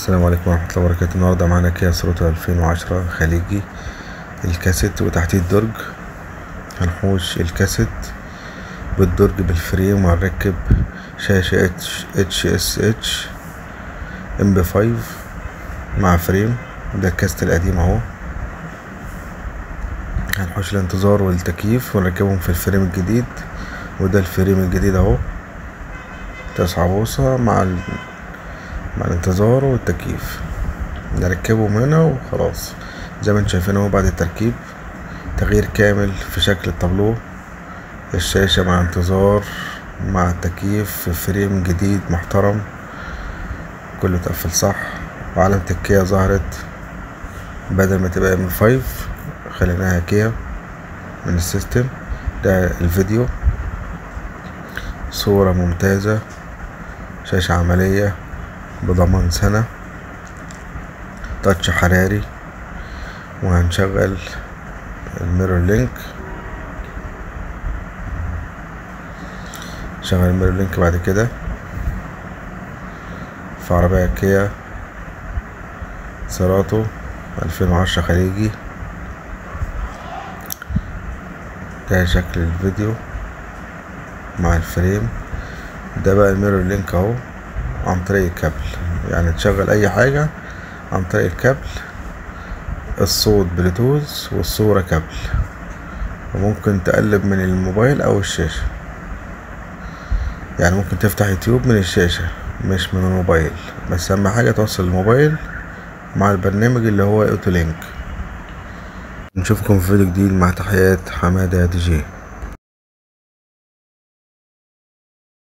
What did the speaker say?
السلام عليكم ورحمة الله وبركاته. النهاردة معانا كيا سيرتو 2010 خليجي الكاسيت وتحتيه الدرج. هنحوش الكاسيت بالدرج بالفريم، وهنركب شاشة HSH MP5 مع فريم. ده الكاسيت القديم اهو. هنحوش الانتظار والتكييف ونركبهم في الفريم الجديد، وده الفريم الجديد اهو 9 بوصة مع الانتظار والتكييف. نركبهم هنا وخلاص زي ما انتم شايفين اهو. بعد التركيب تغيير كامل في شكل التابلو، الشاشة مع انتظار مع التكييف في فريم جديد محترم، كله اتقفل صح، وعلامة الكيا ظهرت بدل ما تبقى MP5 خليناها كيا من السيستم. ده الفيديو، صورة ممتازة، شاشة عملية بضمان سنة، تاتش حراري. وهنشغل الميرور لينك، شغل الميرور لينك. بعد كده في عربية كيا سيراتو 2010 خليجي. ده شكل الفيديو مع الفريم. ده بقى الميرور لينك اهو، عن طريق الكابل، يعني تشغل اي حاجة عن طريق الكابل. الصوت بلوتوث والصورة كابل، وممكن تقلب من الموبايل او الشاشة، يعني ممكن تفتح يوتيوب من الشاشة مش من الموبايل، بس اهم حاجة توصل الموبايل مع البرنامج اللي هو اوتو لينك. نشوفكم في فيديو جديد، مع تحيات حمادة DJ.